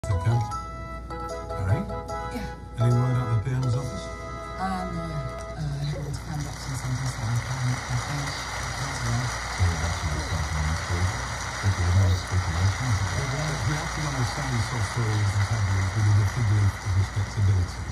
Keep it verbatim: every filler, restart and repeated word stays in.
Okay. Alright? Yeah. Any word out of the P M's office? Uh, no. Uh, I haven't been to find out since I'm just on my page. That's well. So that's what it's like on the street. If you have no speculation, if you have to understand these sort of stories and taboos with a degree of respectability.